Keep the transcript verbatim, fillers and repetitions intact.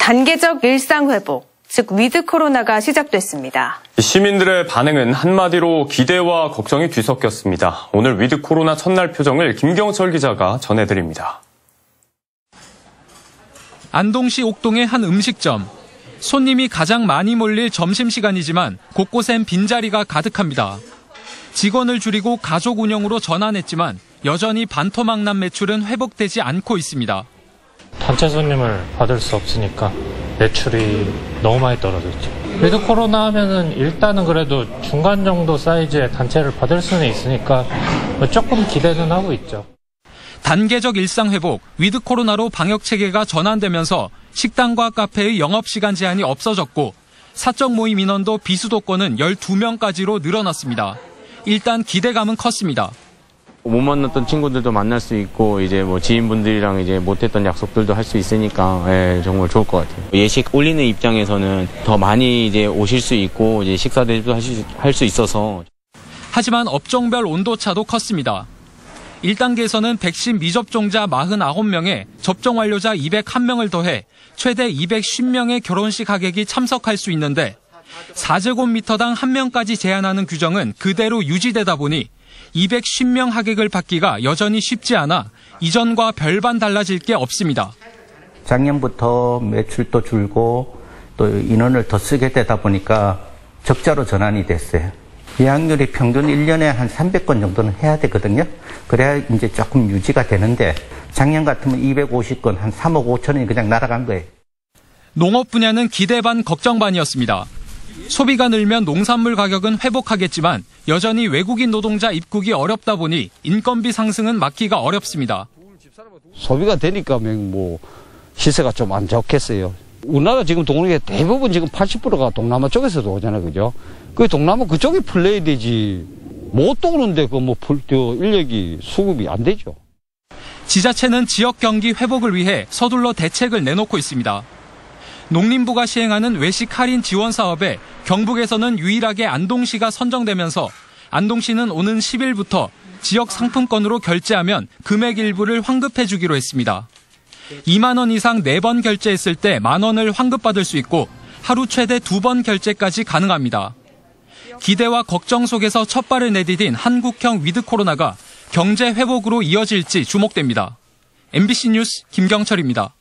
단계적 일상회복, 즉 위드 코로나가 시작됐습니다. 시민들의 반응은 한마디로 기대와 걱정이 뒤섞였습니다. 오늘 위드 코로나 첫날 표정을 김경철 기자가 전해드립니다. 안동시 옥동의 한 음식점. 손님이 가장 많이 몰릴 점심시간이지만 곳곳엔 빈자리가 가득합니다. 직원을 줄이고 가족 운영으로 전환했지만 여전히 반토막난 매출은 회복되지 않고 있습니다. 단체 손님을 받을 수 없으니까 매출이 너무 많이 떨어졌죠. 위드 코로나 하면은 일단은 그래도 중간 정도 사이즈의 단체를 받을 수는 있으니까 조금 기대는 하고 있죠. 단계적 일상 회복, 위드 코로나로 방역 체계가 전환되면서 식당과 카페의 영업시간 제한이 없어졌고 사적 모임 인원도 비수도권은 열두 명까지로 늘어났습니다. 일단 기대감은 컸습니다. 못 만났던 친구들도 만날 수 있고 이제 뭐 지인분들이랑 이제 못했던 약속들도 할 수 있으니까 예, 정말 좋을 것 같아요. 예식 올리는 입장에서는 더 많이 이제 오실 수 있고 이제 식사 대접도 할 수 있어서. 하지만 업종별 온도차도 컸습니다. 일 단계에서는 백신 미접종자 사십구 명에 접종 완료자 이백일 명을 더해 최대 이백십 명의 결혼식 하객이 참석할 수 있는데 사 제곱미터당 한 명까지 제한하는 규정은 그대로 유지되다 보니 이백십 명 하객을 받기가 여전히 쉽지 않아 이전과 별반 달라질 게 없습니다. 작년부터 매출도 줄고 또 인원을 더 쓰게 되다 보니까 적자로 전환이 됐어요. 예약률이 평균 일 년에 한 삼백 건 정도는 해야 되거든요. 그래야 이제 조금 유지가 되는데 작년 같으면 이백오십 건, 한 삼억 오천원이 그냥 날아간 거예요. 농업 분야는 기대 반 걱정 반이었습니다. 소비가 늘면 농산물 가격은 회복하겠지만 여전히 외국인 노동자 입국이 어렵다 보니 인건비 상승은 막기가 어렵습니다. 소비가 되니까 뭐 시세가 좀 안 좋겠어요. 우리나라 지금 동력의 대부분 지금 팔십 퍼센트가 동남아 쪽에서도 오잖아요, 그죠? 그 동남아 그쪽이 플레이 되지 못 오는데 그 뭐 인력이 수급이 안 되죠. 지자체는 지역 경기 회복을 위해 서둘러 대책을 내놓고 있습니다. 농림부가 시행하는 외식 할인 지원 사업에 경북에서는 유일하게 안동시가 선정되면서 안동시는 오는 십 일부터 지역 상품권으로 결제하면 금액 일부를 환급해 주기로 했습니다. 이만 원 이상 네 번 결제했을 때 만 원을 환급받을 수 있고 하루 최대 두 번 결제까지 가능합니다. 기대와 걱정 속에서 첫 발을 내디딘 한국형 위드 코로나가 경제 회복으로 이어질지 주목됩니다. 엠비씨 뉴스 김경철입니다.